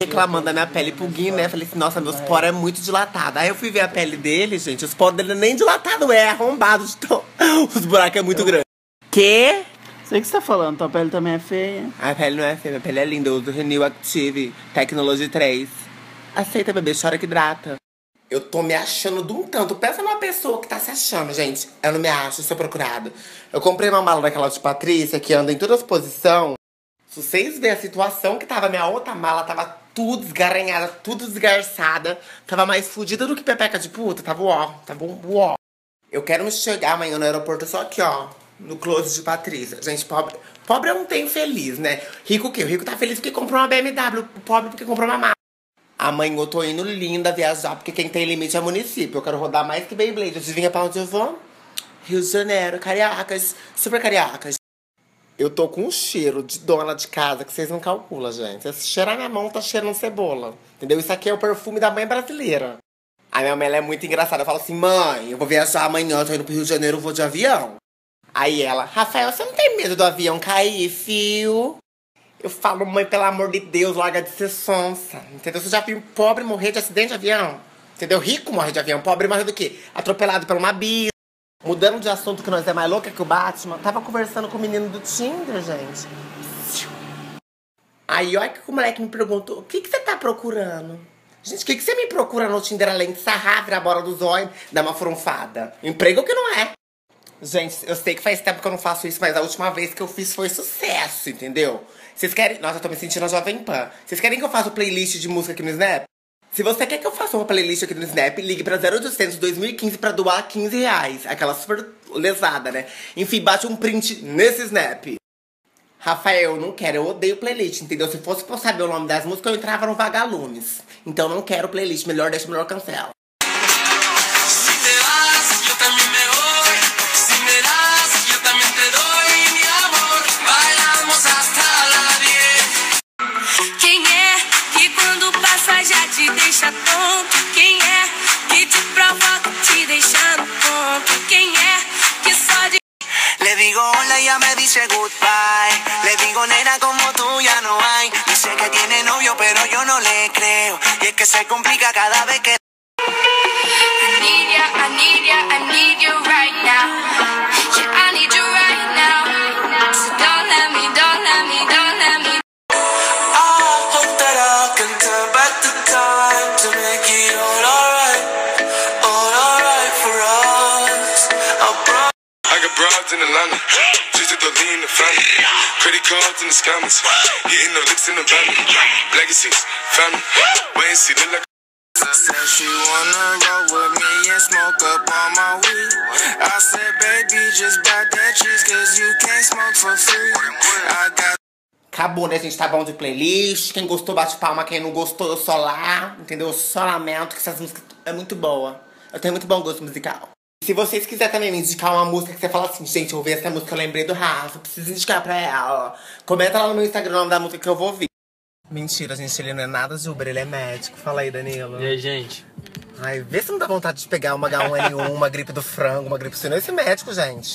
reclamando da minha pele pulguinho, né? Falei assim, nossa, meus poros é muito dilatado. Aí eu fui ver a pele dele, gente. Os poros dele nem dilatados é arrombado. Os buracos é muito grande. Que? Sei o que você tá falando, tua pele também é feia. A pele não é feia, minha pele é linda. Eu uso Renew Active Technology 3. Aceita, bebê, chora que hidrata. Eu tô me achando de um tanto. Pensa numa pessoa que tá se achando, gente. Eu não me acho, sou procurado. Eu comprei uma mala daquela de Patrícia, que anda em todas as posições. Se vocês verem a situação que tava, minha outra mala tava tudo desgaranhada, tudo desgarçada. Tava mais fodida do que pepeca de puta. Tava ó. Eu quero me chegar amanhã no aeroporto só aqui, ó. No close de Patrícia. Gente, pobre eu não tenho feliz, né? Rico o quê? O rico tá feliz porque comprou uma BMW. O pobre porque comprou uma mala. Amanhã eu tô indo linda viajar, porque quem tem limite é município. Eu quero rodar mais que Beyblade. Adivinha pra onde eu vou? Rio de Janeiro, Cariacas. Super Cariacas. Eu tô com um cheiro de dona de casa que vocês não calculam, gente. Se cheirar minha mão, tá cheirando cebola. Entendeu? Isso aqui é o perfume da mãe brasileira. A minha mãe ela é muito engraçada. Eu falo assim, mãe, eu vou viajar amanhã, eu tô indo pro Rio de Janeiro, eu vou de avião. Aí ela, Rafael, você não tem medo do avião cair, fio? Eu falo, mãe, pelo amor de Deus, larga de ser sonsa. Entendeu? Você já viu pobre morrer de acidente de avião? Entendeu? Rico morre de avião, pobre morre do quê? Atropelado por uma bis. Mudando de assunto, que nós é mais louca que o Batman. Tava conversando com o menino do Tinder, gente. Aí, olha que o moleque me perguntou, o que você tá procurando? Gente, o que você me procura no Tinder além de sarrar, virar a bola dos olhos, dar uma fronfada? Emprego que não é. Gente, eu sei que faz tempo que eu não faço isso, mas a última vez que eu fiz foi sucesso, entendeu? Vocês querem... Nossa, eu tô me sentindo a Jovem Pan. Vocês querem que eu faça playlist de música aqui no Snap? Se você quer que eu faça uma playlist aqui no Snap, ligue pra 0800 2015 pra doar R$15. Aquela super lesada, né? Enfim, bate um print nesse Snap. Rafael, eu não quero, eu odeio playlist, entendeu? Se fosse pra eu saber o nome das músicas, eu entrava no Vagalumes. Então não quero playlist, melhor deixa, melhor cancela. Já te deixa tonto. Quem é que te provoca, te deixando tonto? Quem é que só de... Le digo hola y ella me dice goodbye. Le digo nena como tú ya no hay. Dice que tiene novio pero yo no le creo. Y es que se complica cada vez que... I need ya, I need ya, I need you right now. Yeah, I need you right now. So don't let me, don't let me, don't let me. I hope that I can turn back the time to make it all alright for us. I got broads in Atlanta, just to lean the family. Credit cards in the scammers, hitting the licks in the van. Legacies, family, wait and see, look like. Said she wanna roll with me and smoke up all my weed. I said, baby, just buy that cheese, cause you can't smoke for free. I got... Acabou, né, gente? Tá bom de playlist. Quem gostou, bate palma. Quem não gostou, eu só lá. Entendeu? Eu só lamento que essas músicas é muito boa. Eu tenho muito bom gosto musical. Se vocês quiserem também me indicar uma música que você fala assim, gente, eu ouvi essa música, eu lembrei do Rafa, preciso indicar pra ela, ó. Comenta lá no meu Instagram o nome da música que eu vou ouvir. Mentira, gente, ele não é nada de Uber, ele é médico. Fala aí, Danilo. E aí, gente? Ai, vê se não dá vontade de pegar uma H1N1, uma gripe do frango, uma gripe suína. Esse médico, gente.